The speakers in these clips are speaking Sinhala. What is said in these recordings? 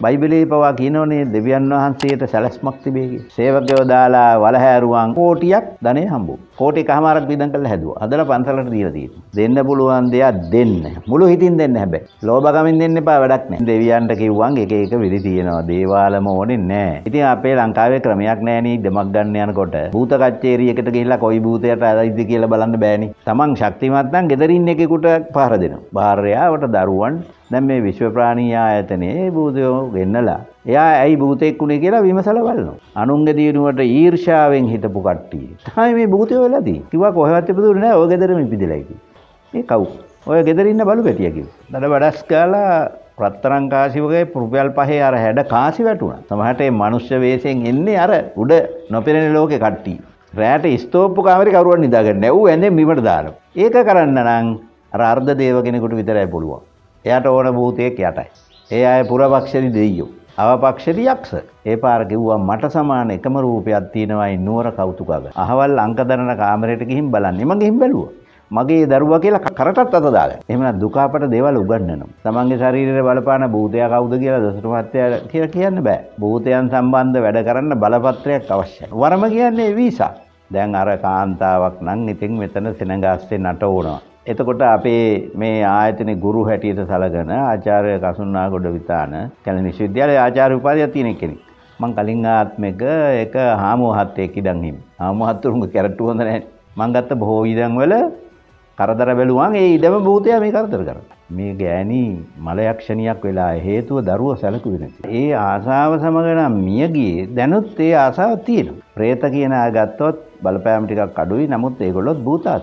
බයිබලයේ පවා කියනෝනේ දෙවියන් වහන්සේට සැලැස්මක් තිබේ කියලා. සේවකයෝ දාලා වලහැරුවන් කෝටියක් ධනෙ හම්බුවා. කෝටිකමාරක් විදන් කරලා හැදුවා. හදලා පන්සලට දීලා තියෙනවා. දෙන්න පුළුවන් දෙයක් දෙන්න. මුළු හිතින් දෙන්න හැබැයි. ලෝභකමින් දෙන්න එපා වැඩක් නැහැ. දෙවියන්ට කිව්වන් එක එක විදි තියෙනවා. දේවාලම ඕනේ නැහැ. ඉතින් අපේ ලංකාවේ ක්‍රමයක් නැහැ නේ දෙමක් ගන්න යනකොට. භූත කච්චේරියකට ගිහිල්ලා කොයි භූතයට ඇවිද්ද කියලා බලන්න බෑනේ. Taman ශක්තිමත් නම් ගෙදරින් එකෙකුට පහර දෙනවා. භාර්යාවට දරුවන් දැන් මේ විශ්ව ප්‍රාණී ආයතනයේ භූතයෝ ගෙන්නලා එයා ඇයි භූතෙක් උනේ කියලා විමසලා බලනවා. අනුන්ගේ දිනුවට ඊර්ෂ්‍යාවෙන් හිටපු කට්ටිය. තමයි මේ භූතයෝ වෙලා තියෙන්නේ. කිව්වා කොහෙවත් ඉපදුනේ නැහැ. ඔය ගෙදරම ඉපදිලා ඉන්නේ. මේ කවුද? ඔය ගෙදර ඉන්න බලු පැටියා කිව්වා. දඩ බඩස් ගාලා රත්තරන් කාසි වගේ රුපියල් 5 අර හැඩ කාසි වැටුණා. සමහරට මේ මනුෂ්‍ය වේශයෙන් එන්නේ අර උඩ නොපෙනෙන ලෝකේ කට්ටිය. රැට ස්තෝප්පු කාමරේ කවුරුවත් නිදාගන්නේ නැහැ. ඌ ඇඳෙන් බිමට දානවා. ඒක කරන්න නම් අර අර්ධ දේව කෙනෙකුට විතරයි පුළුවන්. එයාට ඕන භූතයෙක් යටයි. ඒ අය පුරපක්ෂරි දෙයියෝ. අවපක්ෂරි යක්ෂ. ඒ පාර කිව්වා මට සමාන එකම රූපයක් තියෙනවායි නුවර කෞතුකග. අහවල් අංක දරන කාමරයට ගිහින් බලන්නේ. මම ගිහින් බැලුවා. මගේ දරුවා කියලා කරටත් අත දාලා. එහෙමනම් දුක අපට දේවල් උගන්වනවා. තමන්ගේ ශරීරයේ බලපාන භූතයා කවුද කියලා දසුරු මහත්තයා කියලා කියන්න බෑ. භූතයන් සම්බන්ධ වැඩ කරන්න බලපත්‍රයක් අවශ්‍යයි. වරම කියන්නේ වීසා. දැන් අර කාන්තාවක් නම් ඉතින් මෙතන සෙනගාස්සේ නටවනවා. එතකොට අපේ මේ ආයතනයේ ගුරු හැටියට සලකන ආචාර්ය කසුන්නාගොඩ විතාන කැලණි විශ්වවිද්‍යාලයේ ආචාර්ය උපාධියක් තියෙන කෙනෙක්. මං කලින් ආත්මෙක එක හාමුවහත්තෙක් ඉඳන් හිමි. හාමුවහතුරුන්ගේ කැරට්ටු හොඳ නැහැ. මං ගත්ත බොහෝ ඉඩම් වල කරදර බැලුවාන් ඒ ඉඩම භූතයා මේ කරදර කරා. මේ ගෑණි මල යක්ෂණියක් වෙලා හේතුව දරුව සැලකුවේ නැති. ඒ ආසාව සමග නම් මිය ගියේ දැනුත් ඒ ආසාව තියෙනවා. പ്രേත කියන ආ ගත්තොත් බලපෑම් ටිකක් අඩුයි. නමුත් ඒගොල්ලොත් භූතාත්.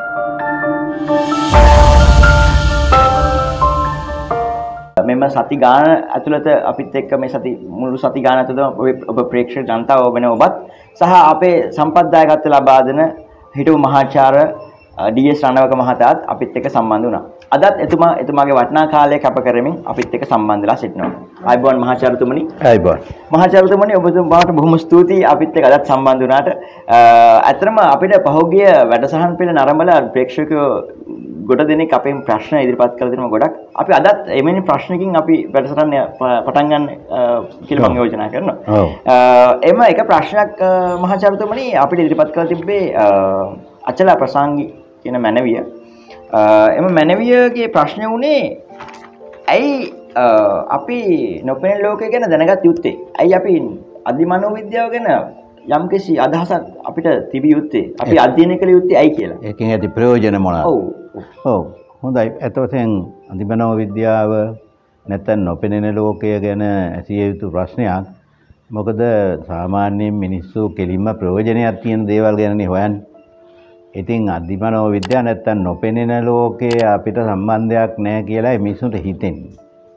මෙම සති ගාන ඇතුළත අපිත් එක්ක මේ මුළු සති ගාන ඇතුළත ඔබ ප්‍රේක්ෂක ජනතාව වෙන ඔබත් සහ අපේ සම්පත්දායකත්ව ලබා දෙන හිටපු මහාචාර්ය ඩී.එස්. රණවක මහතාත් අපිත් එක්ක සම්බන්ධ වුණා. අදත් එතුමාගේ වටිනා කාලය කැප කරමින් අපිත් එක්ක සම්බන්ධ වෙලා සිටිනවා. ආයිබෝන් මහාචාර්යතුමනි. ආයිබෝන්. මහාචාර්යතුමනි ඔබතුමාට බොහොම ස්තුතියි අපිත් එක්ක අදත් සම්බන්ධ වුණාට. ඇත්තටම අපිට පහුගිය වැඩසටහන් පිළ නරඹලා ප්‍රේක්ෂකයෝ ගොඩ දෙනෙක් අපේ ප්‍රශ්න ඉදිරිපත් කළ දෙනවා ගොඩක්. අපි අදත් එමෙන්න ප්‍රශ්නකින් අපි වැඩසටහන පටන් ගන්න කියලා මම යෝජනා කරනවා. එම එක ප්‍රශ්නයක් මහාචාර්යතුමනි අපිට ඉදිරිපත් කළ තිබ්බේ අචල ප්‍රසංගි කියන මැනවිය. එම මැනවියගේ ප්‍රශ්නේ උනේ ඇයි අපි නොපෙනෙන ලෝකය ගැන දැනගත් යුත්තේ? ඇයි අපි අධිමනෝ විද්‍යාව ගැන යම්කිසි අදහසක් අපිට තිබිය යුත්තේ? අපි අධ්‍යයනය කළ යුත්තේ ඇයි කියලා? ඒකෙන් ඇති ප්‍රයෝජන මොනවාද? ඔව්. හොඳයි. එතකොටෙන් අධිමනෝ විද්‍යාව නැත්නම් නොපෙනෙන ලෝකය ගැන ඇසිය යුතු ප්‍රශ්නයක්. මොකද සාමාන්‍යයෙන් මිනිස්සු කෙලින්ම ප්‍රයෝජනයක් තියෙන දේවල් ගැනනේ හොයන්නේ. ඉතින් අධිමනෝ විද්‍යාව නැත්තම් නොපෙනෙන ලෝකයේ අපිට සම්බන්ධයක් නැහැ කියලා මිනිසුන්ට හිතෙන්නේ.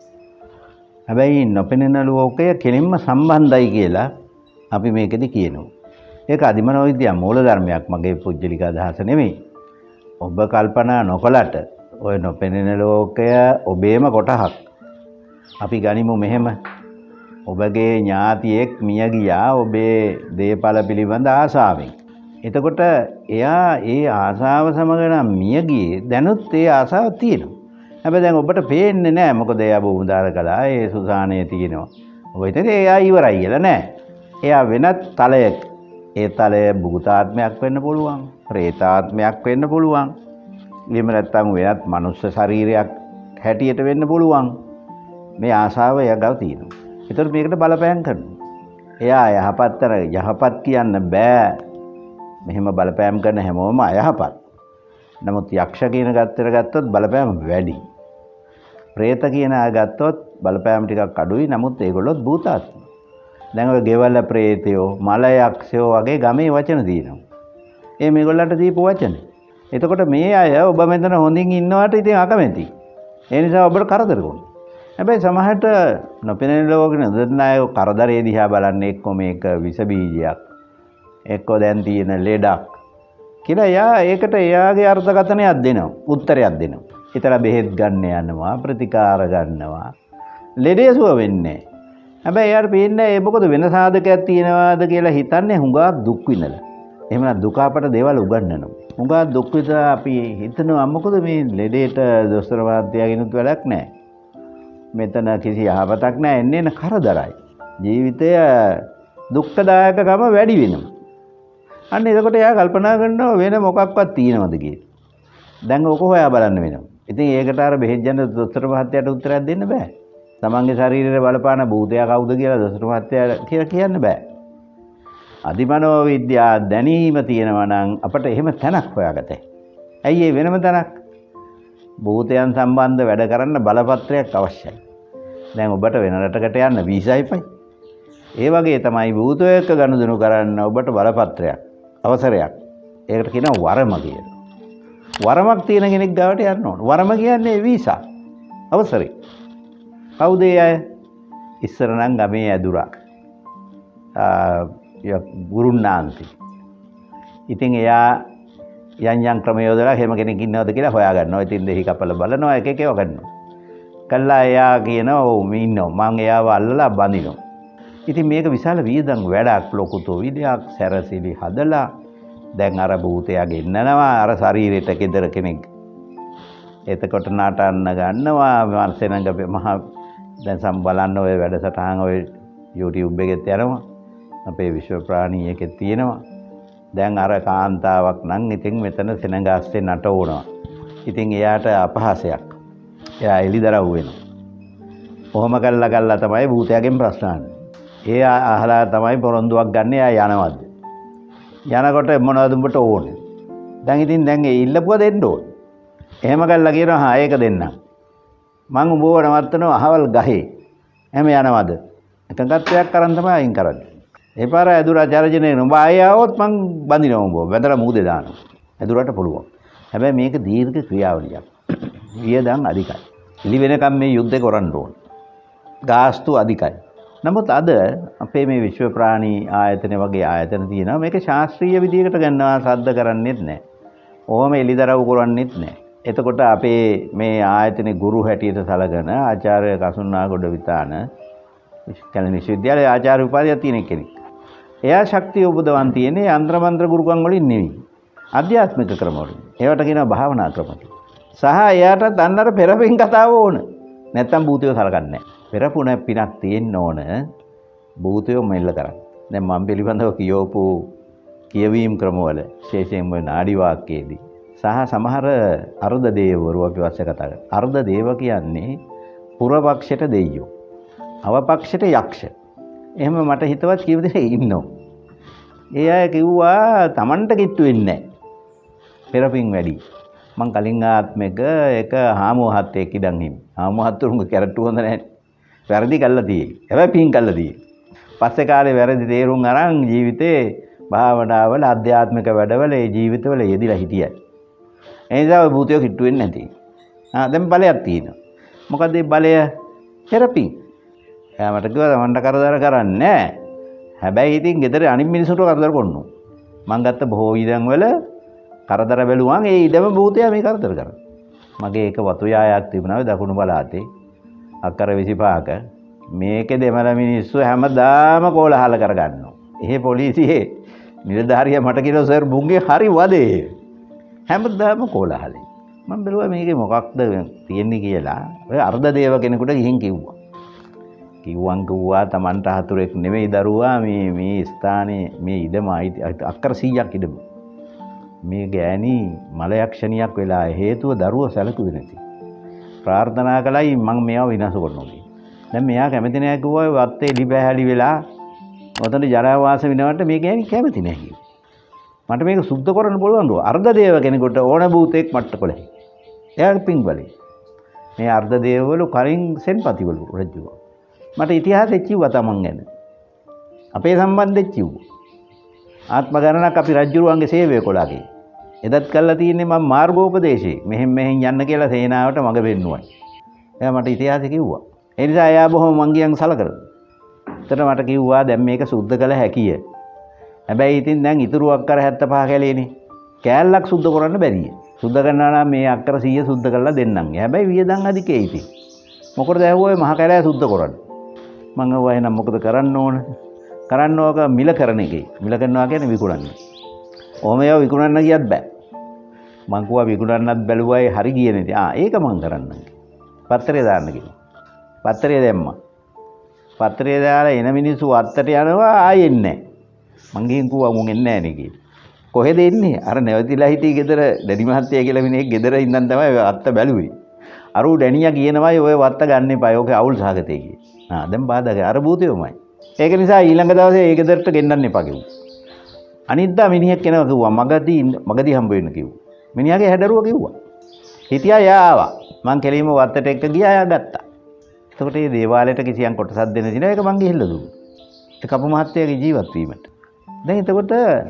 හැබැයි නොපෙනෙන ලෝකය කෙලින්ම සම්බන්ධයි කියලා අපි මේකෙදි කියනවා. ඒක අධිමනෝ විද්‍යාව මූලධර්මයක් මගේ පුජ්‍යලික අදහස නෙමෙයි. ඔබ කල්පනා නොකලට ඔය නොපෙනෙන ලෝකය ඔබේම කොටහක්. අපි ගනිමු මෙහෙම. ඔබගේ ඥාතියෙක් මිය ගියා ඔබේ දේපල පිළිබඳ ආසාවෙන්. එතකොට එයා ඒ ආසාව සමග නම් මිය ගියේ දැනුත් ඒ ආසාව තියෙනවා. හැබැයි දැන් ඔබට පේන්නේ නැහැ මොකද එයා බොමුදාර කළා ඒ සුසානයේ තියෙනවා. ඔබ හිතන්නේ එයා ඉවරයි කියලා නෑ. එයා වෙනත් තලයක. ඒ තලය භූතාත්මයක් වෙන්න පුළුවන්, ප්‍රේතාත්මයක් වෙන්න පුළුවන්. එහෙම නැත්නම් වෙනත් මනුෂ්‍ය ශරීරයක් හැටියට වෙන්න පුළුවන්. මේ ආසාව එයාගව තියෙනවා. ඒතර මේකට බලපෑම් කරනවා. එයා යහපත් කියන්න බෑ. මෙහෙම බලපෑම් කරන හැමෝම අයහපත්. නමුත් යක්ෂ කියන ගත්තට ගත්තොත් බලපෑම වැඩි. പ്രേත කියන අය ගත්තොත් බලපෑම ටිකක් අඩුයි. නමුත් ඒගොල්ලොත් භූතාත්ම. දැන් ඔය ගෙවල പ്രേතයෝ, මල යක්ෂයෝ වගේ ගමේ වචන තියෙනවා. ඒ මේගොල්ලන්ට දීපු වචන. එතකොට මේ අය ඔබ මෙතන හොඳින් ඉන්නවට ඉතින් අකමැති. ඒ නිසා ඔබට කරදර කරනවා. හැබැයි සමහරට නොපෙනෙන ලෝකෙ නදන අය කරදරේ දිහා බලන්නේ එක්ක මේක විස බීජයක්. එක්ක දැන් තියෙන ලෙඩක් කියලා එයා ඒකට එයාගේ අර්ථකථනයක් දෙනවා, උත්තරයක් දෙනවා. ඊතර බෙහෙත් ගන්න යනවා, ප්‍රතිකාර ගන්නවා. ලෙඩේ සුව වෙන්නේ. හැබැයි එයාට පේන්නේ ඒ මොකද වෙන සාධකයක් තියනවාද කියලා හිතන්නේ හුඟක් දුක් විඳලා. එහෙමනම් දුක අපට දේවල් උගන්වනවා. හුඟක් දුක් විඳලා අපි හිතනවා මොකද මේ ලෙඩේට දොස්තර වාද්‍යයගෙනුත් වැඩක් නැහැ. මෙතන කිසි යහපතක් නැහැ. එන්නේ කරදරයි. ජීවිතය දුක්ඛදායකකම වැඩි වෙනවා. අන්න එතකොට එයා කල්පනා කරනවා වෙන මොකක්වත් තියෙනවද කියලා. දැන් ඕක හොයා බලන්න වෙනවා. ඉතින් ඒකට අර බෙහෙත් ජන දොස්තර මහත්තයාට උත්තරයක් දෙන්න බෑ. තමන්ගේ ශරීරයේ බලපාන භූතයා කවුද කියලා දොස්තර මහත්තයා කියලා කියන්න බෑ. අධිමනෝ විද්‍යා දැනීම තියෙනවා නම් අපිට එහෙම තැනක් හොයාගතයි. ඇයි ඒ වෙනම තැනක්? භූතයන් සම්බන්ධ වැඩ කරන්න බලපත්‍රයක් අවශ්‍යයි. දැන් ඔබට වෙන රටකට යන්න වීසා ඉපයි. ඒ වගේ තමයි භූතය එක්ක ගනුදෙනු කරන්න ඔබට බලපත්‍රයක් අවසරයක්. ඒකට කියනවා වරම කියලා. වරමක් තියෙන කෙනෙක් ගාවට යන්න ඕන. වරම කියන්නේ වීසා අවසරේ. කවුද ඒ අය? ඉස්සර නම් ගමේ ඇදුරා. ගුරුන්නාන්ති. ඉතින් එයා යම් ක්‍රම යොදලා හැම කෙනෙක් ඉන්නවද කියලා හොයාගන්නවා. ඉතින් දෙහි කපල බලනවා එක එක ඒවා ගන්නවා. කළා එයා කියනවා ඔව් මේ ඉන්නවා. මං එයාව අල්ලලා බඳිනවා. ඉතින් මේක විශාල වියදම් වැඩක් ලොකුතෝ විදයක් සැරසිලි හදලා දැන් අර භූතයා ගෙන්නනවා අර ශරීරෙට කෙදර කෙනෙක්. එතකොට නටන්න ගන්නවා මර්සෙනඟ මහ දැන් සම්බලන්න ඔය වැඩසටහන් ඔය YouTube එකෙත් යනවා. අපේ විශ්ව ප්‍රාණී එකේ තියෙනවා. දැන් අර කාන්තාවක් නම් ඉතින් මෙතන සෙනඟාස්සේ නටවනවා. ඉතින් එයාට අපහාසයක්. එයා එලිදරව් වෙනවා. කොහොම කළා තමයි භූතයාගෙන් ප්‍රශ්න අහන්නේ. ඒ අහලා තමයි පොරොන්දුවක් ගන්න එයා යනවද? යනකොට මොනවද උඹට ඕනේ? දැන් ඒ ඉල්ලපුවා දෙන්න ඕනේ. එහෙම කළා කියනවා හා ඒක දෙන්නම්. මං උඹව නවත්තනවා අහවල් ගහේ. එහෙම යනවද? එකඟත්වයක් කරන් තමයි අයින් කරන්නේ. ඒ පාර ඇදුරා චර්ජනේ නුඹ ආයෙ આવොත් මං බඳිනවා උඹව. වැදලා මූදේ දානවා. ඇදුරට පුළුවන්. හැබැයි මේක දීර්ඝ ක්‍රියාවලියක්. වියදම් අධිකයි. ඉලි වෙනකම් මේ යුද්ධේ කරන්න ඕන. ගාස්තු අධිකයි. නමුත් අද අපේ මේ විශ්ව ප්‍රාණී ආයතන වගේ ආයතන තියෙනවා. මේක ශාස්ත්‍රීය විදිහකට ගන්නවා සද්ද කරන්නේත් නැහැ. ඕම එලිදරව් කරන්නේත් නැහැ. එතකොට අපේ මේ ආයතනයේ ගුරු හැටියට සලකන ආචාර්ය කසුන්නාගොඩ විතාන කැලණි විශ්වවිද්‍යාලයේ ආචාර්ය උපාධියක් තියෙන කෙනෙක්. එයා ශක්තිය උපදවන් තියෙන්නේ යంత్ర මන්ත්‍ර ගුරුකම් වලින් නෙවෙයි. ආධ්‍යාත්මික ක්‍රම වලින්. ඒවට කියනවා භාවනා ක්‍රම කියලා. සහ එයාට අන්නර පෙරපින් කතාව ඕන. නැත්තම් භූතයෝ සලකන්නේ නැහැ. පෙරපුණ පිනක් තියෙන්න ඕන භූතයෝ මෙල්ල කරන්න. දැන් මම පිළිබඳව කියවපු කියවීම් ක්‍රමවල විශේෂයෙන්ම නාඩි වාක්‍යයේදී සහ සමහර අර්ධ දේවවරු අපි වස්ස කතා කරා. අර්ධ දේව කියන්නේ පුරපක්ෂයට දෙයියෝ. අවපක්ෂයට යක්ෂ. එහෙම මට හිතවත් කීව දෙනෙක් ඉන්නවා. ඒ අය කිව්වා Tamanට කිට්ටු වෙන්නේ නැහැ. පෙරපින් වැඩි. මං කලින් ආත්මෙක එක හාමුවහත්තෙක් ඉඳන් ඉන්නේ. හාමුවහත්තුරුන්ග කැරට්ටු හොඳ නැහැ. වැරදි කළා තියෙයි. හැබැයි පින් කළා තියෙයි. පස්සේ කාලේ වැරදි තේරුම් අරන් ජීවිතේ භාවනාවල ආධ්‍යාත්මික වැඩවල ඒ ජීවිතවල යෙදිලා හිටියයි. ඒ නිසා ඔය භූතයෝ කිට්ටු වෙන්නේ නැති. දැන් බලයක් තියෙනවා. මොකද මේ බලය තෙරපි. එයා මට කිව්වා මන්ට කරදර කරන්නේ නැහැ. හැබැයි ඉතින් ගෙදර අනිත් මිනිස්සුන්ට කරදර කරනවා. මං ගත්ත බොහෝ ඉඩම් වල කරදර බැලුවාන් ඒ ඉඩම භූතයා මේ කරදර කරා. මගේ එක වතු යායක් තිබුණා දකුණු පළාතේ. අක්කර 25ක මේකේ දෙමළ මිනිස්සු හැමදාම කෝලහල කරගන්නවා. එහෙ පොලිසියේ නිලධාරියා මට කිව්වා සර් බුංගේ හරි වදේ. හැමදාම කෝලහලයි. මම බැලුවා මේකේ මොකක්ද තියෙන්නේ කියලා. ඔය අර්ධ දේව කෙනෙකුට ගිහින් කිව්වා. කිව්වා Tamanට හතුරෙක් නෙවෙයි දරුවා මේ ස්ථානයේ මේ ඉඩම අක්කර 100ක් ඉඩම. මේ ගෑණි මලයක්ෂණියක් වෙලා හේතුව දරුවෝ සැලකුවේ නැති. ප්‍රාර්ථනා කළයි මම මේව විනාශ කරනවා කියලා. දැන් මෙයා කැමති නැහැ කිව්වා වත්තේ ලිපැහැලි වෙලා ඔතන ජරා වාස වෙනවට මේ ගෑණි කැමති නැහැ කිව්වා. මට මේක සුද්ධ කරන්න පුළුවන් නෝ. අර්ධ දේව කෙනෙකුට ඕන භූතෙක් මට්ට කොලේ. එයාට පිං බලේ. මේ අර්ධ දේවවල කරින් සෙන්පතිවලු රජුවා. මට ඉතිහාසෙ කිව්වා තමන් ගැන. අපේ සම්බන්ධෙත් කිව්වා. ආත්ම ගණනක් අපි රජුරුවන්ගේ සේවය කළාගේ. එදත් කළා තියෙන්නේ මම මාර්ගෝපදේශේ. මෙහෙන් යන්න කියලා සේනාවට මඟ පෙන්නුවයි. එයා මට ඉතිහාසෙ කිව්වා. ඒ නිසා එයා බොහොම මංගියන් සලකනවා. එතන මට කිව්වා දැන් මේක සුද්ධ කළ හැකිය. හැබැයි ඉතින් දැන් ඉතුරු අක්කර 75 කැලේනේ. කෑල්ලක් සුද්ධ කරන්න බැරිය. සුද්ධ කරනවා නම් මේ අක්කර 100 සුද්ධ කරලා දෙන්නම්. හැබැයි වියදම් අධිකේ ඉතින්. මොකටද ඇහුවේ මහ කැලෑ සුද්ධ කරන්න. මම ඔය එහෙනම් මොකද කරන්න ඕන? කරන්න ඕක මිල කරන එකේ. මිල කරනවා කියන්නේ විකුණන්න. ඔහම ඒවා විකුණන්න කියත් බෑ. මං කිව්වා විකුණන්නත් බැලුවයි හරි ගියේ නැති. ඒක මං කරන්නම්. පත්තරේ දාන්න කිව්වා. පත්තරය දැම්මා. පත්තරය දාලා එන මිනිස්සු අත්තට යනවා ආයෙ එන්නේ නැහැ. මං ගිහින් කිව්වා මුන් එන්නේ නැහැ නේ කියලා. කොහෙද එන්නේ? අර නැවතිලා හිටියේ ගෙදර දැඩි මහත්තයා කියලා මිනිහෙක් ගෙදර ඉඳන් තමයි අත්ත බැලුවේ. අර ඌ ඩැනියා කියනවායි ඔය වත්ත ගන්න එපා. ඕකේ අවුල් සහගතේ කියේ. දැන් බාධායි. අර භූතයෝමයි. ඒක නිසා ඊළඟ දවසේ ඒ ගෙදරට ගෙන්නන්න එපා කිව්වා. අනිද්දා මිනිහෙක් එනවා කිව්වා මගදී හම්බ වෙන්න කිව්වා. මිනිහාගේ හැඩරුව කිව්වා. හිටියා යා ආවා. මං කෙලින්ම වත්තට එක්ක ගියා යා ගත්තා. එතකොට මේ දේවාලයට කිසියම් කොටසක් දෙන්න දිනවා ඒක මං ගිහිල්ලා දුන්නා. ඒ කපු මහත්තයාගේ ජීවත් වීමට. දැන් එතකොට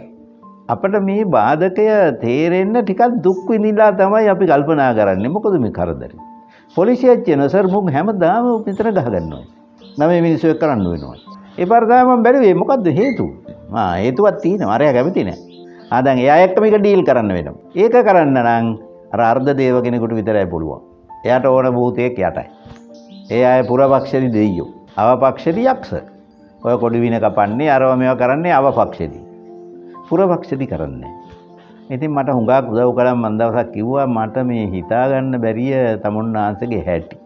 අපිට මේ බාධකය තේරෙන්න ටිකක් දුක් විඳිලා තමයි අපි කල්පනා කරන්නේ. මොකද මේ කරදරේ. පොලිසිය කියන සර් මුන් හැමදාම මෙතන ගහ ගන්නවා. නම් මේ මිනිස්සු එක්ක කරන්න වෙනවා. ඒ පාර තමයි මම බැලුවේ මොකද්ද හේතුව? හේතුවක් තියෙනවා. අරයා කැමති නැහැ. දැන් එයා එක්ක මේක ඩීල් කරන්න වෙනවා. ඒක කරන්න නම් අර අර්ධ දේව කෙනෙකුට විතරයි පුළුවන්. එයාට ඕන භූතයෙක් යටයි. ඒ අය පුරපක්ෂදී දෙයියෝ. අවපක්ෂදී යක්ෂ. ඔය කොඩි වින කපන්නේ අරව මේවා කරන්නේ අවපක්ෂදී. පුරපක්ෂදී කරන්නේ. ඉතින් මට හුඟක් උදව් කළා මන් දවසක් කිව්වා මට මේ හිතා ගන්න බැරිය තමුන්නාන්සේගේ හැටි.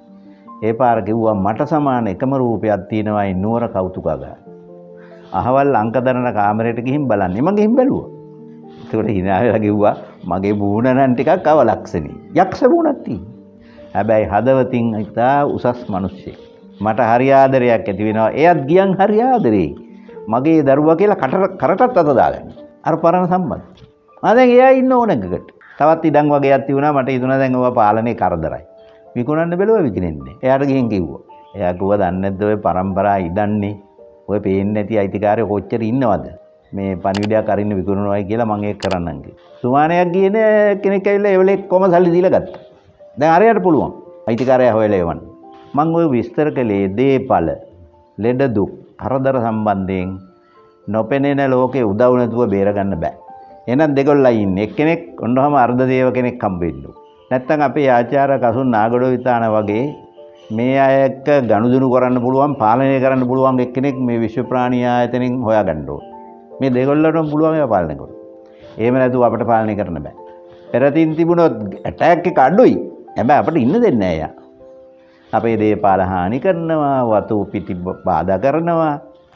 ඒ පාර කිව්වා මට සමාන එකම රූපයක් තියෙනවා නුවර කෞතුකාගාරය. අහවල් අංකදරන කාමරයට ගිහින් බලන්න. මම ගිහින් බැලුවා. ඒකට hina වෙලා කිව්වා මගේ මූණ නම් ටිකක් අවලක්ෂණී. යක්ෂ මූණක් තියෙනවා. හැබැයි හදවතින් ඉතා උසස් මිනිස්සෙක්. මට හරි ආදරයක් ඇති වෙනවා. එයත් ගියන් හරි ආදරේ. මගේ දරුවා කියලා කරටත් අත දාගන්න. අර පරණ සම්බන්ධ. දැන් එයා ඉන්න ඕන එකකට. තවත් ඉඩම් වගේක් තිබුණා මට හිතුණා දැන් ඔය පාලනේ කරදරයි. විකුණන්න බැලුවා විකිනෙන්නේ. එයාට ගිහින් කිව්වා. එයා කිව්වා දන්නේ නැද්ද ඔය પરම්පරා ඉඩන්නේ ඔය පේන්නේ නැති අයිතිකාරයෝ කොච්චර ඉන්නවද? මේ පණිවිඩයක් අරින්න විකුණනවායි කියලා මම ඒක කරන්නම් කිව්වා. සුමානයක් ගියනේ කෙනෙක් ඇවිල්ලා ඒවලේ කොම සල්ලි දීලා ගත්තා. දැන් අරයට පුළුවන්. අයිතිකාරයා හොයලා එවන්න. මම ওই විස්තර කළේ දේපල, ලෙඩ දුක්, කරදර සම්බන්ධයෙන් නොපෙනෙන ලෝකේ උදව් නැතුව බේර ගන්න බෑ. එහෙනම් දෙගොල්ලයි ඉන්නේ. එක්කෙනෙක් ඔන්නෝම අර්ධ දේව කෙනෙක් හම්බෙන්න. නැත්තම් අපේ ආචාර්ය කසුන් නාගඩෝ විතාන වගේ මේ අය එක්ක ගනුදෙනු කරන්න පුළුවන්, පාලනය කරන්න පුළුවන් එක්කෙනෙක් මේ විශ්ව ප්‍රාණී ආයතනෙන් හොයාගන්න ඕන. මේ දෙගොල්ලටම පුළුවන් ඒවා පාලනය කරන්න. එහෙම නැතුව අපිට පාලනය කරන්න බෑ. පෙරතින් තිබුණොත් ඇටැක් එක අඩුයි. හැබැයි අපිට ඉන්න දෙන්නේ නැහැ යා. අපේ දේපාල හානි කරනවා, වතු පිටි බාධා කරනවා.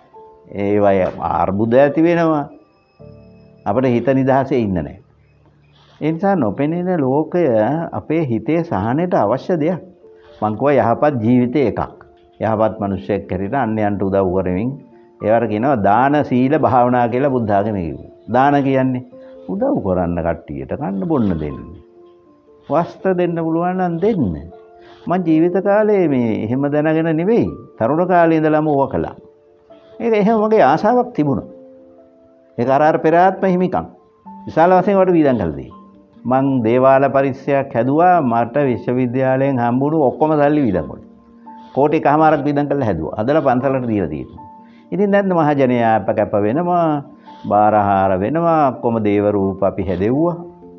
ඒවයි අර්බුද ඇති වෙනවා. අපිට හිත නිදහසේ ඉන්න නැහැ. ඒ නිසා නොපෙනෙන ලෝකය අපේ හිතේ සහනයට අවශ්‍ය දෙයක්. මං කියවා යහපත් ජීවිතේ එකක්. යහපත් මිනිස්සෙක් හැටියට අන්‍යයන්ට උදව් කරමින් ඒවට කියනවා දාන සීල භාවනා කියලා බුද්ධ ආගමේ කිව්වා. දාන කියන්නේ උදව් කරන්න කට්ටියට කන්න බොන්න දෙන්න. වස්ත්‍ර දෙන්න පුළුවන් නම් දෙන්න. මං ජීවිත කාලේ මේ එහෙම දැනගෙන නෙවෙයි තරුණ කාලේ ඉඳලම ඕවා කළා. ඒක එහෙම මගේ ආසාවක් තිබුණා. ඒක අර පෙර ආත්ම හිමිකම්. විශාල වශයෙන් වට වීදම් කළා දෙයි. මං දේවාල පරිශ්‍රයක් හැදුවා මට විශ්වවිද්‍යාලයෙන් හම්බුණු ඔක්කොම සල්ලි වීදම් වල. කෝටි එකමාරක් වීදම් කරලා හැදුවා. හදලා පන්සලට දීලා තියෙනවා. ඉතින් දැන් මහජනයා අපකැප වෙනවා, බාරහාර වෙනවා, ඔක්කොම දේව රූප අපි හැදෙව්වා.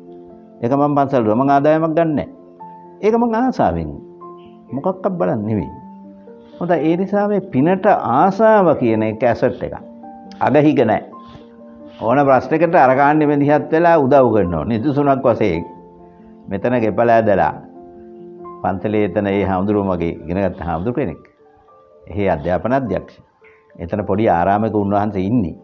ඒක මම පන්සලට මම ආදායමක් ගන්නෑ. ඒක මං ආසාවෙන්. මොකක්වත් බලන්නේ නෙවෙයි. හොඳයි ඒ නිසා මේ පිනට ආසාව කියන එක ඇසට් එකක්. අගහිග නැහැ. ඕන ප්‍රශ්නයකට අර කාණ්ඩෙ මෙදිහත් වෙලා උදව් කරනවා. නිදුසුණක් වශයෙන් මෙතන ගෙපලා ඇදලා පන්සලේ එතන ඒ හාමුදුරුවෝ මගේ ඉගෙනගත්ත හාමුදුරු කෙනෙක්. එහි අධ්‍යාපන අධ්‍යක්ෂ. එතන පොඩි ආරාමයක උන්වහන්සේ ඉන්නේ.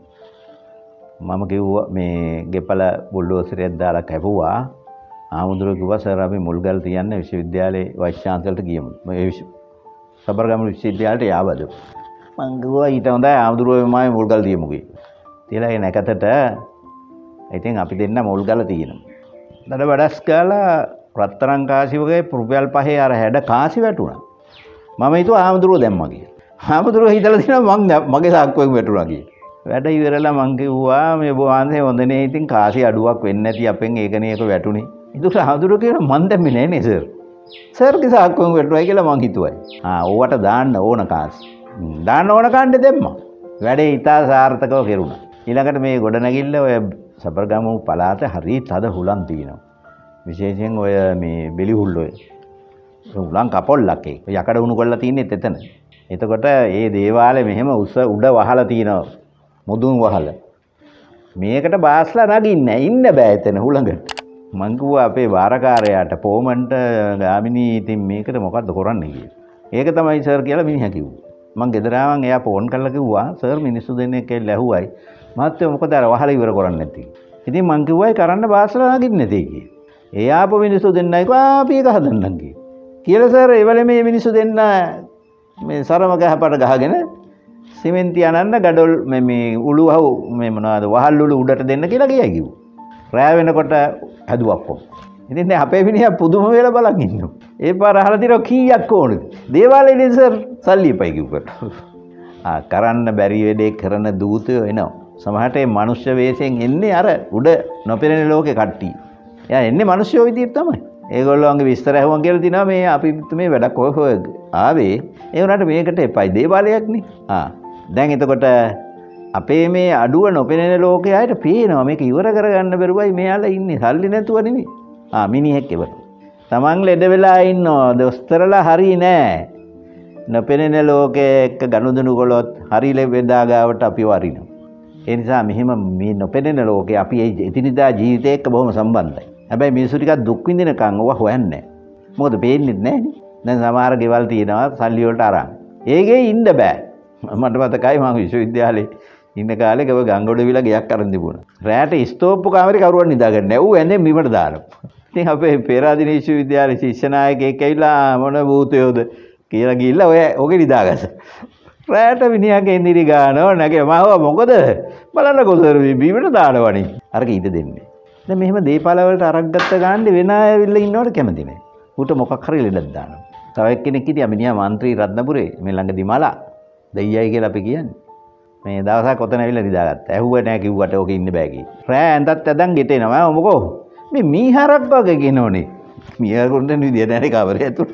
මම කිව්වා මේ ගෙපල බුල්ඩෝසරයක් දාලා කැපුවා. හාමුදුරුවෝ කිව්වා සර් අපි මුල්ගල් තියන්න විශ්වවිද්‍යාලේ වයිස් චාන්සලර්ට ගියමු. මේ සබරගම විශ්වවිද්‍යාලයට යාවද. මං කිව්වා ඊට හොඳයි හාමුදුරුවෝ මම මුල්ගල් තියමු කියලා. තියලා ඒ නැකතට ඉතින් අපි දෙන්න මුල්ගල තියෙනවා. දඩ බඩස් ගාලා රත්තරන් කාසි වගේ රුපියල් 5 අර හැඩ කාසි වැටුණා. මම හිතුවා හාමුදුරුවෝ දැම්මා කියලා. හාමුදුරුවෝ හිතලා දිනවා මගේ සාක්කුවෙන් වැටුණා කියලා. වැඩ ඉවරලා මං කිව්වා මේ බෝවන්සේ හොඳනේ ඉතින් කාසි අඩුවක් වෙන්නේ නැති අපෙන් ඒකනේ ඒක වැටුනේ. ඉතින් හාමුදුරුවෝ කියනවා මන් දැම්මේ නෑනේ සර්. සර්ගේ සාක්කුවෙන් වැටුණා කියලා මං හිතුවයි. ඕවට දාන්න ඕන කාසි. දාන්න ඕන කාණ්ඩේ දැම්මා. වැඩේ ඉතා සාර්ථකව කෙරුණා. ඊළඟට මේ ගොඩනැගිල්ල ඔය සබරගමු පළාත හරි තද හුලං තියෙනවා. විශේෂයෙන් ඔය මේ බෙලිහුල් ඔය හුලං කපොල්ලක් ඒ. යකඩ උණු කරලා තින්නේත් එතන. එතකොට ඒ දේවාලේ මෙහෙම උඩ වහලා තියෙනවා. මුදුන් වහලා. මේකට බාස්ලා නගින්න ඉන්න බෑ එතන හුලඟට. මං කිව්වා අපේ වාරකාරයාට පොමන්ට ගාමිණී ඉතින් මේකට මොකද්ද කරන්නේ කියලා. ඒක තමයි සර් කියලා මිනිහා කිව්වා. මං ගෙදර ආවන් එයා ෆෝන් කරලා කිව්වා සර් මිනිස්සු දෙන්නේ කියලා ඇහුවයි. මහත්තයෝ මොකද අර වහලා ඉවර කරන්නේ නැති. ඉතින් මං කිව්වයි කරන්න බාස්ලා නගින්නේ නැtei කියලා. ඒ ආපු මිනිස්සු දෙන්නයි කිව්වා අපි එක හදන්නම් කියලා සර් ඒ වෙලේ මේ මිනිස්සු දෙන්න මේ සරම ගහපට ගහගෙන සිමෙන්ති අනන්න ගඩොල් මේ උළුවහු මේ මොනවද වහල් උළු උඩට දෙන්න කියලා ගියා කිව්වා. රෑ වෙනකොට හැදුවක් කො. ඉතින් දැන් අපේ මිනිහා පුදුම වෙලා බලන් ඉන්නවා. ඒ පාර අහලා තියනවා කීයක් ඕනද? දේවාලේ සර් සල්ලි එපයි කිව්වට. කරන්න බැරි වැඩේ කරන දූතයෝ එනවා. සමහරට මේ මනුෂ්‍ය වේශයෙන් එන්නේ අර උඩ නොපෙනෙන ලෝකේ කට්ටිය. එයා එන්නේ මිනිස්සුયો විදියට තමයි. ඒගොල්ලෝගේ විස්තර ඇහුවන් කියලා තිනවා මේ අපි මේ වැඩක් ඔය ආවේ. ඒ වුණාට මේකට එපයි දේවාලයක් නේ. දැන් එතකොට අපේ මේ අඩුව නොපෙනෙන ලෝකයේ අයට පේනවා මේක ඉවර කරගන්න බැරුවයි මෙයාලා ඉන්නේ. සල්ලි නැතුව නෙමෙයි. මිනිහෙක් ඉවර. Taman ලෙඩ වෙලා ඉන්නවා. දොස්තරලා හරි නෑ. නොපෙනෙන ලෝකයේ එක්ක ගනුදෙනු කළොත් හරි ලෙඩා ගාවට අපි වරිනවා. ඒ නිසා මෙහෙම මේ නොපෙනෙන ලෝකේ අපි එදිනෙදා ජීවිතේ එක්ක බොහොම සම්බන්ධයි. හැබැයි මිනිස්සු ටිකක් දුක් විඳිනකන් ඕවා හොයන්නේ නැහැ. මොකද පේන්නේ නැහැනේ. දැන් සමහර ගෙවල් තියෙනවා සල්ලි වලට අරන්. ඒකේ ඉන්න බෑ. මට මතකයි මම විශ්වවිද්‍යාලේ ඉන්න කාලේ ගව ගංගොඩ විලා ගයක් අරන් තිබුණා. රැට ස්තෝප්පු කාමරේ කවුරුවත් නිදාගන්නේ නැහැ. ඌ ඇඳෙන් බිමට දානවා. ඉතින් අපේ පේරාදෙණිය විශ්වවිද්‍යාලේ ශිෂ්‍ය නායකයෙක් ඇවිල්ලා මොන භූතයෝද කියලා ගිහිල්ලා ඔය ඔගේ නිදාගත්තා. රැට මිනිහාගේ ඉන්දිරි ගානවා නැගේ මම මොකද බලන්නකො සර් බිමට දානවනේ. අරක ඊට දෙන්නේ. දැන් මෙහෙම දීපාල වලට අරක් ගත්ත ගාන්නේ වෙන අය ඇවිල්ලා ඉන්නවට කැමති නැහැ. ඌට මොකක් හරි ලෙඩක් දානවා. තව එක්කෙනෙක් හිටියා මිනිහා മന്ത്രി රත්නපුරේ මේ ළඟදී මලා දෙයියයි කියලා අපි කියන්නේ. මේ දවසක් ඔතන ඇවිල්ලා නිදාගත්තා. ඇහුවා නෑ කිව්වට ඕකේ ඉන්න බෑ කි. රෑ ඇඳත් ඇදන් ගෙට එනවා. මොකෝ මේ මීහරක් වගේ කියනෝනේ. මීහරුන්ට විදිය නැහැ කවරේ ඇතුළට.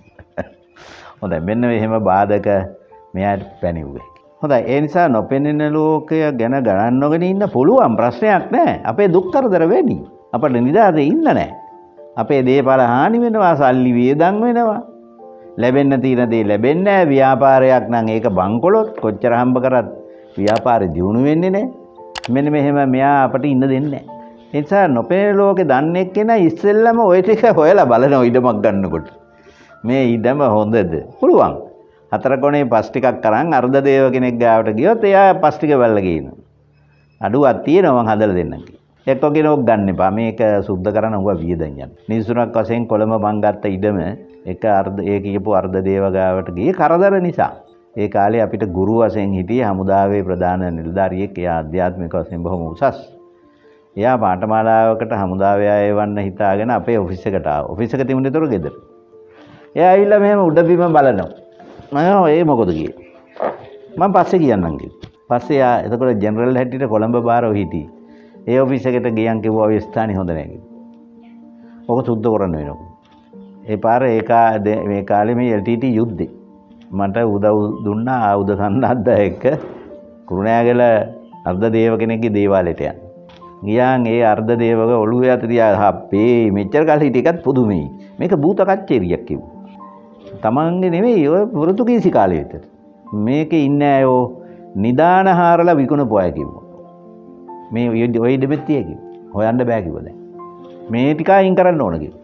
හොඳයි මෙන්න මෙහෙම බාධක මෙයාට පැනෙව්වේ. හොඳයි ඒ නිසා නොපෙනෙන ලෝකය ගැන ගණන් නොගෙන ඉන්න පුළුවන් ප්‍රශ්නයක් නැහැ. අපේ දුක් කරදර වැඩි. අපිට නිදාසේ ඉන්න නැහැ. අපේ දේපල හානි වෙනවා, සල්ලි වියදම් වෙනවා. ලැබෙන්න තියෙන දේ ලැබෙන්නේ නැහැ. ව්‍යාපාරයක් නම් ඒක බංකොලොත් කොච්චර හම්බ කරත් ව්‍යාපාරේ දියුණු වෙන්නේ නැහැ. මෙන්න මෙහෙම මෙයා අපිට ඉන්න දෙන්නේ නැහැ. ඒ නිසා නොපෙනෙන ලෝකේ දන්නේ කෙනා ඉස්සෙල්ලම ওই ටික හොයලා බලනවා ඉඩමක් ගන්නකොට. මේ ඉඩම හොඳද? පුළුවන්. හතර කොනේ පස් ටිකක් අරන් අර්ධ දේව කෙනෙක් ගාවට ගියොත් එයා පස් ටික වැල්ල ගේනවා. අඩුවක් තියෙනවා මං හදලා දෙන්නම් කියලා. එක්ක කෙනෙක් ගන්න එපා. මේක සුද්ධ කරන්න උඹ වියදම් යන්න. නිසුණක් වශයෙන් කොළඹ මං ගත්ත ඉඩම එක අර්ධ ඒ කියපු අර්ධ දේව ගාවට ගියේ කරදර නිසා. ඒ කාලේ අපිට ගුරු වශයෙන් හිටියේ හමුදාවේ ප්‍රධාන නිලධාරියෙක්. එයා ආධ්‍යාත්මික වශයෙන් බොහොම උසස්. එයා පාඨමාලාවකට හමුදාවේ අය වන්න හිතාගෙන අපේ ඔෆිස් එකට ආවා. ඔෆිස් එක තිබුණේ ඒතර ගෙදර. එයා ඇවිල්ලා මෙහෙම උඩ බිම බලනවා. මම ඒ මොකද කියේ. මම පස්සේ කියන්නම් කිව්වා. පස්සේ යා එතකොට ජෙනරල් හැටියට කොළඹ බාරව හිටියේ. ඒ ඔෆිස් එකට ගියන් කිව්වා ඔය ස්ථානේ හොඳ නැහැ කිව්වා. ඔක සුද්ධ කරන්න වෙනවා. ඒ පාර මේ කාලේ මේ LTT යුද්ධේ මට උදව් දුන්නා ආයුධ සන්නද්ධ එක්ක කුරුණෑගල අර්ධ දේව කෙනෙක්ගේ දේවාලයට යන්න. ගියාන් ඒ අර්ධ දේවක ඔළුවේ අත තියා අපේ මෙච්චර කාලේ හිටිය එකත් පුදුමයි. මේක භූත කච්චේරියක් කිව්වා. තමන්ගේ නෙවෙයි ඔය පෘතුගීසි කාලේ විතර. මේකේ ඉන්නේ අයෝ නිදාන හාරලා විකුණපු අය කිව්වා. මේ ඔය දෙමෙත්තිය කිව්වා. හොයන්න බෑ කිව්වා දැන්. මේ ටික අයින් කරන්න ඕන කිව්වා.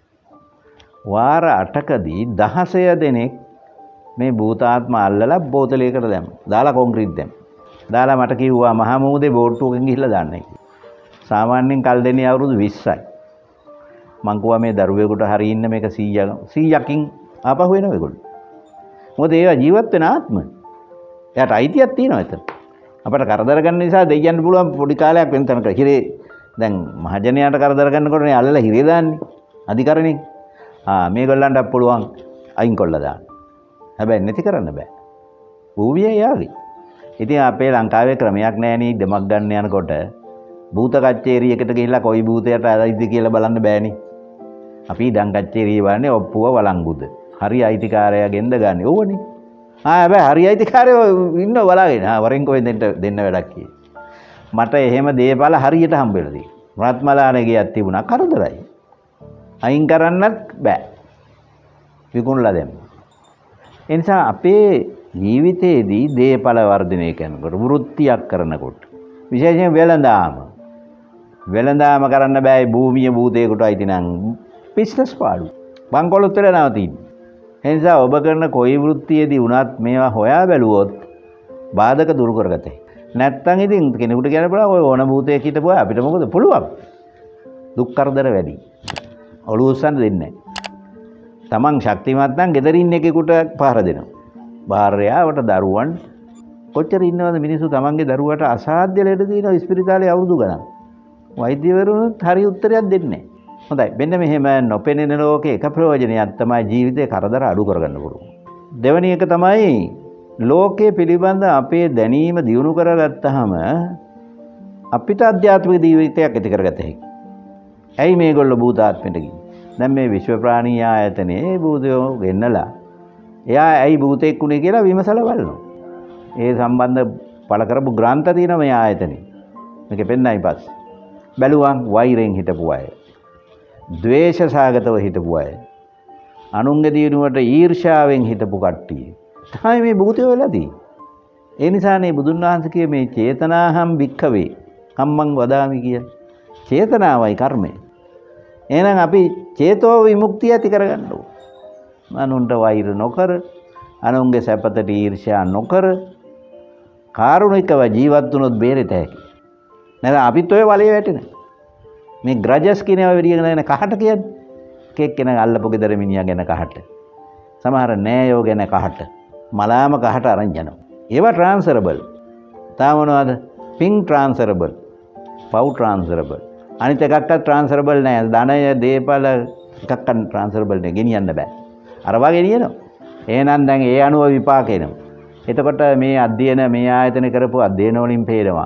වාර 8කදී 16 දෙනෙක් මේ භූතාත්ම අල්ලලා බෝතලයකට දැම්මා. දාලා කොන්ක්‍රීට් දැම්මා. දාලා මට කිව්වා මහා මූදේ බෝට්ටුවකින් ගිහිල්ලා දාන්නයි කිව්වා. සාමාන්‍යයෙන් කල් දෙන්නේ අවුරුදු 20යි. මං කිව්වා මේ දරුවෙකුට හරි ඉන්න මේක 100කින් ආපහු වෙනවා ඒගොල්ලෝ. මොකද ඒවා ජීවත් වෙන ආත්ම. එයාට අයිතියක් තියෙනවා එතන. අපට කරදර ගන්න නිසා දෙයියන්න පුළුවන් පොඩි කාලයක් වෙන තැනක. හිරේ දැන් මහජනයාට කරදර ගන්නකොටනේ අල්ලලා හිරේ දාන්නේ. අධිකරණේ. මේගොල්ලන්ට පුළුවන් අයින් කොල්ලා දාන්න. හැබැයි නැති කරන්න බෑ. භූමියේ යාවි. ඉතින් අපේ ලංකාවේ ක්‍රමයක් නැහැ නේ දෙමක් ගන්න යනකොට භූත කච්චේරියකට ගිහිල්ලා කොයි භූතයට අයිතිද කියලා බලන්න බෑනේ. අපි ඉඩම් කච්චේරිය වන්නේ ඔප්පුව වළංගුද. හරි අයිතිකාරයාගෙන්ද ගන්න ඕවනේ. හැබැයි හරි අයිතිකාරයෝ ඉන්නව බලාගෙන. වරෙන් කොහෙන් දෙන්න වැඩක් කියේ. මට එහෙම දේපල හරියට හම්බ වෙලා තියෙනවා. රත්මලානේ ගියක් තිබුණා කරදරයි. අයින් කරන්නත් බෑ. විකුණලා දැම්ම. ඒ නිසා අපේ ජීවිතයේදී දේපල වර්ධනය කරනකොට වෘත්තියක් කරනකොට විශේෂයෙන් වෙළඳාම කරන්න බෑ භූමිය භූතේකට අයිති නම් බිස්නස් පාඩු. බංකොලොත් වල නවතින්නේ. ඒ නිසා ඔබ කරන කොයි වෘත්තියේදී වුණත් මේවා හොයා බැලුවොත් බාධක දුරු කරගතේ. නැත්තම් ඉතින් කෙනෙකුට කියන්න පුළුවන් ඔය ඕන භූතයක් හිටපුවා අපිට මොකද පුළුවන්. දුක් කරදර වැඩි. ඔළුව උස්සන්න දෙන්නේ නැහැ. Taman ශක්තිමත් නම් ගෙදරින් එකෙකුට පහර දෙනවා. භාර්යාවට දරුවන් කොච්චර ඉන්නවද මිනිස්සු Tamanගේ දරුවට අසාධ්‍ය ලෙඩ දිනන ඉස්පිරිතාලේ අවුරුදු ගණන්. වෛද්‍යවරුන්ට හරි උත්තරයක් දෙන්නේ නැහැ. හොඳයි. මෙන්න මෙහෙම නොපෙනෙන ලෝකේ එක ප්‍රයෝජනයක් තමයි ජීවිතේ කරදර අඩු කරගන්න පුළුවන්. දෙවෙනි එක තමයි ලෝකයේ පිළිබඳ අපේ දැනීම දියුණු කරගත්තාම අපිට අධ්‍යාත්මික ජීවිතයක් ඇති කරගත හැකියි. ඇයි මේගොල්ලෝ භූතාත්මෙට ගියේ? දැන් මේ විශ්ව ප්‍රාණී ආයතනයේ භූතයෝ ගෙන්නලා එයා ඇයි භූතෙක් උනේ කියලා විමසලා බලනවා. ඒ සම්බන්ධ පළ කරපු ග්‍රන්ථ තියෙනවා මේ ආයතනේ. මේකේ පෙන්නයි පස්සේ. බැලුවා වෛරෙන් හිටපු අය. ද්වේෂ සාගතව හිටපු අය. අනුන්ගේ දිනුවට ඊර්ෂාවෙන් හිටපු කට්ටිය. තමයි මේ භූතයෝ වෙලාදී. ඒ නිසානේ බුදුන් වහන්සේ කියේ මේ චේතනාහම් භික්ඛවේ කම්මං වදාමි කිය. චේතනාවයි කර්මය. එහෙනම් අපි චේතෝ විමුක්තිය ඇති කරගන්න ඕන. අනුන්ට වෛර නොකර, අනුන්ගේ සැපතට ඊර්ෂ්‍යා නොකර කාරුණිකව ජීවත් වුණොත් බේරෙත හැකි. නැත්නම් අපිත් ඔය වලේ වැටෙන. මේ ග්‍රජස් කියනවා විදිහගෙන යන කහට කියන්නේ. කෙක් කෙන අල්ලපු ගෙදර මිනිහා ගැන කහට. සමහර නෑයෝ ගැන කහට. මලාම කහට අරන් යනවා. ඒවා ට්‍රාන්ස්ෆරබල්. තාම මොනවද? පින් ට්‍රාන්ස්ෆරබල්. පව් ට්‍රාන්ස්ෆරබල්. අනිත් එකක්වත් ට්‍රාන්ස්ෆරබල් නෑ. ධනය, දේපල එකක්වත් ට්‍රාන්ස්ෆරබල් නෑ. ගෙනියන්න බෑ. අර වගේ ගෙනියනවා. එහෙනම් දැන් ඒ අනුව විපාක එනවා. එතකොට මේ අධ්‍යයන මේ ආයතන කරපු අධ්‍යයන වලින් පේනවා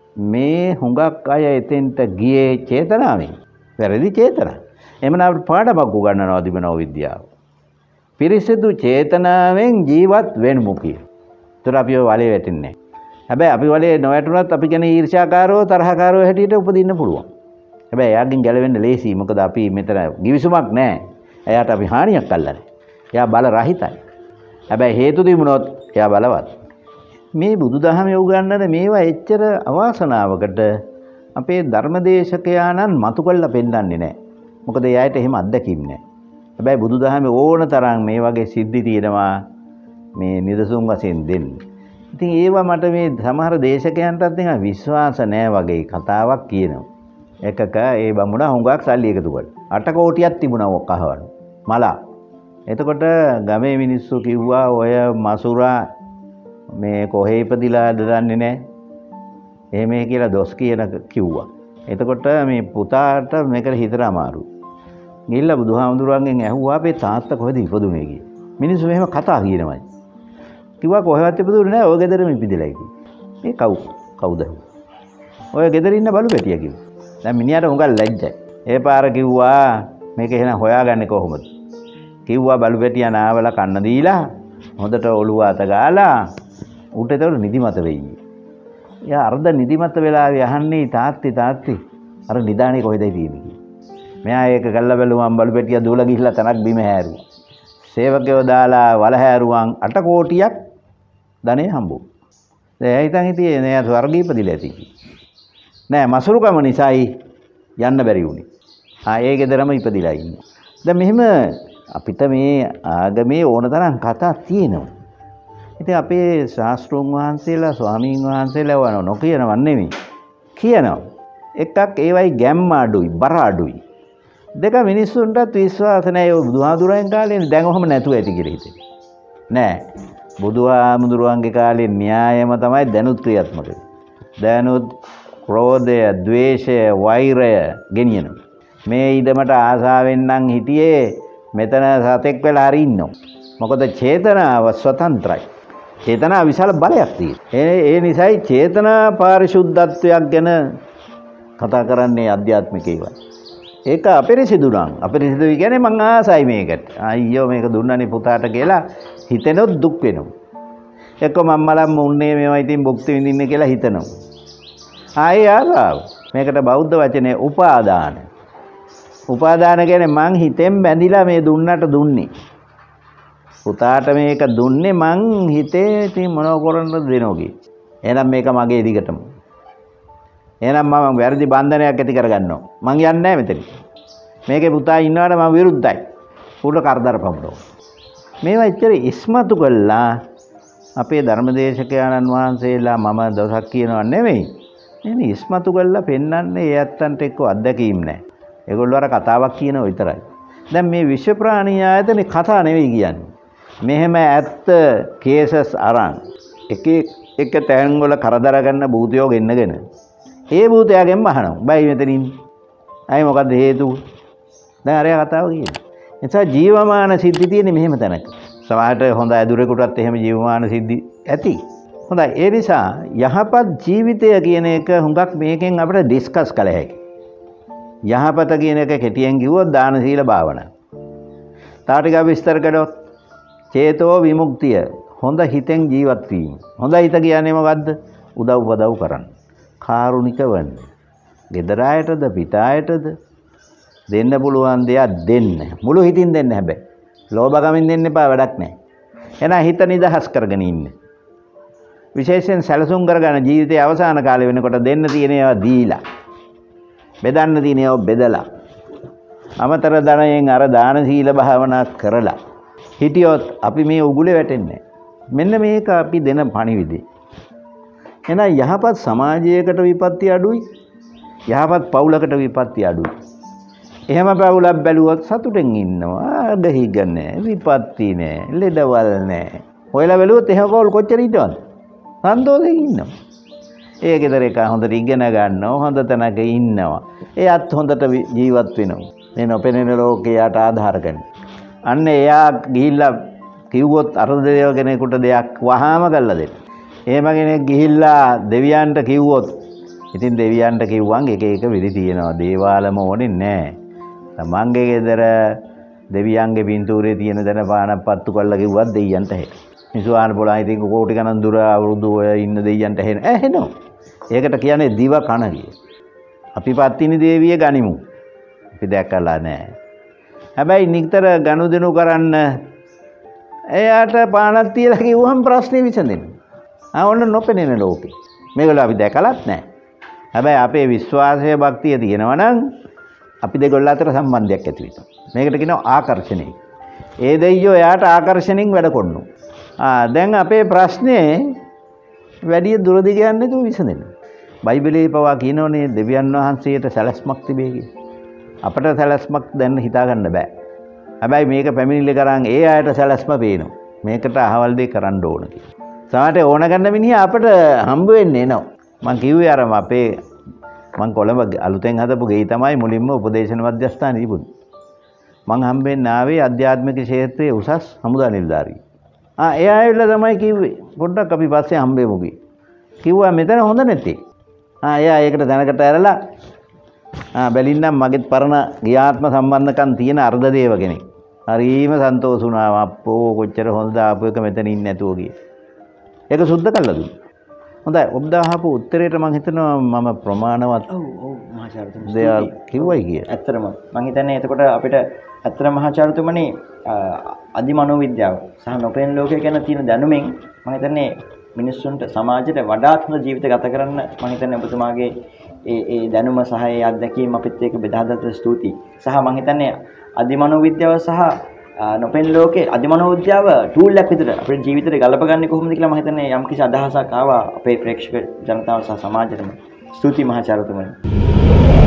මේ හුඟක් අය එතෙන්ට ගියේ චේතනාවෙන්. වැරදි චේතනා. එමනම් අපිට පාඩමක් උගන්වනවා දිබනෝ විද්‍යාව. පිරිසිදු චේතනාවෙන් ජීවත් වෙන්නු කියලා. ඒතර අපි ඔය වලේ වැටෙන්නේ නැහැ. හැබැයි අපි වලේ නොවැටුණත් අපි කියන ඊර්ෂ්‍යාකාරෝ තරහකාරෝ හැටියට උපදින්න පුළුවන්. හැබැයි එයාගෙන් ගැලවෙන්න ලේසියි. මොකද අපි මෙතන givisුමක් නැහැ. එයාට අපි හානියක් අල්ලන්නේ. එයා බල රහිතයි. හැබැයි හේතු දිමුනොත් එයා බලවත්. මේ බුදුදහමේ උගන්වන මේවා එච්චර අවාසනාවකට අපේ ධර්මදේශකයාණන් මතු කළා පෙන්නන්නේ නැහැ. මොකද එයාට එහෙම අත්දැකීම් නැහැ. හැබැයි බුදුදහමේ ඕන තරම් මේ වගේ සිද්ධි තියෙනවා මේ නිදසුන් වශයෙන් දෙන්න. ඉතින් ඒවා මට මේ සමහර දේශකයන්ටත් නිකන් විශ්වාස නැහැ වගේ කතාවක් කියනවා. එකක ඒ බමුණා හුඟක් සල්ලි එකතු කළා. 8 කෝටියක් තිබුණා ඔක් අහවන. මලා. එතකොට ගමේ මිනිස්සු කිව්වා ඔය මසුරා මේ කොහේ ඉපදිලාද දන්නේ නැහැ. එහෙම කියලා දොස් කිව්වා. එතකොට මේ පුතාට මේකට හිතර අමාරු. ගිහිල්ලා බුදුහාමුදුරුවන්ගෙන් ඇහුවා අපේ තාත්තා කොහෙද ඉපදුනේ කියලා. මිනිස්සු මෙහෙම කතා කියනවායි. කිව්වා කොහෙවත් ඉපදුනේ නැහැ. ඔය ගෙදරම ඉපදිලායි කිව්වා. මේ කවුද? ඔය ගෙදර ඉන්න බලු පැටියා කිව්වා. දැන් මිනිහට උඟල් ලැජ්ජයි. ඒ පාර කිව්වා මේක එහෙනම් හොයාගන්නේ කොහොමද? කිව්වා බලු පැටියා නාවලා කන්න දීලා හොඳට ඔළුව අත ගාලා උට ඒතකොට නිදිමත වෙයි. එයා අර්ධ නිදිමත වෙලාවේ අහන්නේ තාත්ති අර නිදානේ කොහෙද තියෙන්නේ කියලා. මෙයා ඒක ගල්ලා බැලුවම් බලු පැටියා දුවලා ගිහිල්ලා තනක් බිම හැරුවා. සේවකයෝ දාලා වල හැරුවන් 8 කෝටියක් ධනෙ හම්බුවා. දැන් හිතන් හිටියේ නෑ ස්වර්ගී ඉපදිලා ඇති කියලා. නෑ මසුරුකම නිසායි යන්න බැරි වුණේ. ඒ ගෙදරම ඉපදිලා ඉන්නේ. දැන් මෙහෙම අපිට මේ ආගමේ ඕන තරම් කතා තියෙනවා. ඉතින් අපේ ශාස්ත්‍රඥ වහන්සේලා ස්වාමීන් වහන්සේලා වano නොකියනව නෙමෙයි. කියනවා. එකක් ඒවයි ගැම්ම අඩුයි, බර අඩුයි. දෙක මිනිස්සුන්ටත් විශ්වාස නැහැ. ඔය බුදුහාමුදුරන් කාලේ දැන් ඔහම නැතුව ඇති කියලා හිතේ. නෑ. බුදුහාමුදුරන්ගේ කාලේ න්‍යායම තමයි දැනුත් ක්‍රියාත්මක වෙන්නේ. දැනුත් ක්‍රෝධය, ද්වේෂය, වෛරය ගෙනියනවා. මේ ඊදමට ආසාවෙන් නම් හිටියේ මෙතන සතෙක් වෙලා හරි ඉන්නවා. මොකද චේතනාව ස්වතන්ත්‍රයි. චේතනාව විශාල බලයක් තියෙනවා. ඒ නිසායි චේතනා පාරිශුද්ධත්වයක් ගැන කතා කරන්නේ ආධ්‍යාත්මිකේවා. ඒක අපිරිසිදු නම් අපිරිසිදු කියන්නේ මං ආසයි මේකට. අයියෝ මේක දුන්නනේ පුතාට කියලා හිතෙනොත් දුක් වෙනවා. එක්ක මම්මලම් උන්නේ මේවා ඉතින් භුක්ති විඳින්න කියලා හිතනවා. ආයේ ආසාව. මේකට බෞද්ධ වචනේ උපාදාන. උපාදාන කියන්නේ මං හිතෙන් බැඳිලා මේ දුන්නට දුන්නේ. පුතාට මේක දුන්නේ මං හිතේ ඉතින් මොනව කරන්නද දෙනෝගේ. එහෙනම් මේක මගේ දිගටම. එහෙනම් මම වැරදි බන්ධනයක් ඇති කරගන්නවා. මං යන්නේ නැහැ මෙතන. මේකේ පුතා ඉන්නවට මම විරුද්ධයි. උඩ කරදර පමුණනවා. මේවා එච්චර ඉස්මතු කළා අපේ ධර්මදේශකයන්න් වහන්සේලා මම දවසක් කියනවා නෙවෙයි. එහෙනම් ඉස්මතු කළා පෙන්වන්නේ ඒ ඇත්තන්ට එක්ක අත්දැකීම් නැහැ. ඒගොල්ලෝ අර කතාවක් කියනවා විතරයි. දැන් මේ විශ්ව ප්‍රාණී ආයතනේ කතා නෙවෙයි කියන්නේ. මෙහෙම ඇත්ත කේසස් අරන් එක තැන් වල කරදර ගන්න භූතයෝ ගෙන්නගෙන ඒ භූතයාගෙන් අහනවා. බයි මෙතනින්. අය මොකද්ද හේතුව? දැන් අරයා කතාව කියන්නේ. එතන ජීවමාන සිද්ධි තියෙන්නේ මෙහෙම තැනක. සමහරට හොඳ ඇදුරෙකුටත් එහෙම ජීවමාන සිද්ධි ඇති. හොඳයි. ඒ නිසා යහපත් ජීවිතය කියන එක හුඟක් මේකෙන් අපිට ඩිස්කස් කළ හැකියි. යහපත කියන එක කෙටියෙන් කිව්වොත් දාන සීල භාවනා. තා ටික විස්තර කළොත් චේතෝ විමුක්තිය හොඳ හිතෙන් ජීවත් වීම. හොඳ හිත කියන්නේ මොකද්ද? උදව් උපදව් කරන්න. කාරුණික වෙන්න. ගෙදර අයටද පිට අයටද දෙන්න පුළුවන් දෙයක් දෙන්න. මුළු හිතින් දෙන්න හැබැයි. ලෝභකමින් දෙන්න එපා වැඩක් නැහැ. එහෙනම් හිත නිදහස් කරගෙන ඉන්න. විශේෂයෙන් සැලසුම් කරගෙන ජීවිතයේ අවසාන කාලේ වෙනකොට දෙන්න තියෙන ඒවා දීලා. බෙදන්න තියෙන ඒවා බෙදලා. අමතර ධනයෙන් අර දාන සීල භාවනා කරලා හිටියොත් අපි මේ උගුලේ වැටෙන්නේ නැහැ. මෙන්න මේක අපි දෙන පණිවිඩය. එහෙනම් යහපත් සමාජයකට විපත්ති අඩුයි. යහපත් පවුලකට විපත්ති අඩුයි. එහෙම පවුලක් බැලුවොත් සතුටෙන් ඉන්නවා. ගහිග නැහැ, විපත්ති නැහැ, ලෙඩවල් නැහැ. ඔයලා බැලුවොත් එහෙම පවුල් කොච්චර හිටවද? සන්තෝෂයෙන් ඉන්නවා. ඒ ගෙදර එක හොඳට ඉගෙන ගන්නවා, හොඳ තැනක ඉන්නවා. එයාත් හොඳට ජීවත් වෙනවා. මේ නොපෙනෙන ලෝකයට ආධාර කරගෙන. අන්න එයා ගිහිල්ලා කිව්වොත් අරදේව කෙනෙකුට දෙයක් වහාම කරලා දෙන්න. එහෙම කෙනෙක් ගිහිල්ලා දෙවියන්ට කිව්වොත් ඉතින් දෙවියන්ට කිව්වන් එක එක විදි තියෙනවා. දේවාලම ඕනේ නැහැ. තමන්ගේ ගෙදර දෙවියන්ගේ පින්තූරේ තියෙන දන පානක් පත්තු කරලා කිව්වත් දෙයියන්ට හෙන. මිසුආන පොළා ඉතින් කෝටි ගණන් දුර අවුරුදු ඔය ඉන්න දෙයියන්ට හෙන. ඇහෙනවා. ඒකට කියන්නේ දිව කන කිය. අපි පත්තිනි දේවිය ගනිමු. අපි දැකලා නැහැ. හැබැයි නිතර ගනුදෙනු කරන්න එයාට පානක් තියලා කිව්වම ප්‍රශ්නේ විසඳෙනවා. ඔන්න නොපෙනෙන ලෝකේ. මේගොල්ලෝ අපි දැකලත් නැහැ. හැබැයි අපේ විශ්වාසය භක්තිය තියෙනවා නම් අපි දෙගොල්ල අතර සම්බන්ධයක් ඇති වෙනවා. මේකට කියනවා ආකර්ෂණය. ඒ දෙයියෝ එයාට ආකර්ෂණින් වැඩ කරනවා. දැන් අපේ ප්‍රශ්නේ වැඩි දුර දිග යන්නේ නැතුව විසඳෙනවා. බයිබලයේ පවා කියනෝනේ දෙවියන් වහන්සේට සැලැස්මක් තිබේ කියලා. අපට සැලැස්මක් දැන් හිතා ගන්න බෑ. හැබැයි මේක පැමිණිලි කරන් ඒ අයට සැලැස්ම පේනවා. මේකට අහවල් දෙයක් කරන්න ඕන කියලා. සමහරට ඕන ගන්න මිනිහා අපට හම්බ වෙන්නේ එනවා. මං කිව්වේ අර අපේ මං කොළඹ අලුතෙන් හදපු ගෙයි තමයි මුලින්ම උපදේශන මධ්‍යස්ථානයේ තිබුණේ. මං හම්බෙන්න ආවේ ආධ්‍යාත්මික ක්ෂේත්‍රයේ උසස් හමුදා නිලධාරියෙක්. එයා ඇවිල්ලා තමයි කිව්වේ පොඩ්ඩක් අපි පස්සේ හම්බෙමු කිව්වා මෙතන හොඳ නැති. එයා ඒකට දැනකට ඇරලා බැලින්නම් මගෙත් පරණ ගියාත්ම සම්බන්ධකම් තියෙන අර්ධදේව කෙනෙක්. හරිම සන්තෝෂ වුණා. අප්පෝ කොච්චර හොඳද ආපු එක මෙතන ඉන්නේ නැතුව ගියේ. ඒක සුද්ධ කළා දුන්නා. හොඳයි ඔබ දාහපු උත්තරේට මම හිතනවා මම ප්‍රමාණවත් මහාචාර්යතුමනි දෙයක් කිව්වයි කිය. ඇත්තටම මම හිතන්නේ එතකොට අපිට ඇත්තටම මහාචාර්යතුමනි අධිමනෝවිද්‍යාව සහ නොපෙනෙන ලෝකය ගැන තියෙන දැනුමෙන් මම හිතන්නේ මිනිස්සුන්ට සමාජයට වඩාත් හොඳ ජීවිත ගත කරන්න මම හිතන්නේ ඔබතුමාගේ ඒ දැනුම සහ ඒ අත්දැකීම් අපිත් එක්ක බෙදා ගන්නට ස්තුතියි. සහ මම හිතන්නේ අධිමනෝවිද්‍යාව සහ නොපෙනෙන ලෝකේ අධිමනෝවිද්‍යාව ටූල් එකක් විතර අපේ ජීවිතේට ගලපගන්නේ කොහොමද කියලා මම හිතන්නේ යම්කිසි අදහසක් ආවා අපේ ප්‍රේක්ෂක ජනතාව සහ සමාජයට. ස්තුතියි මහාචාර්යතුමනි.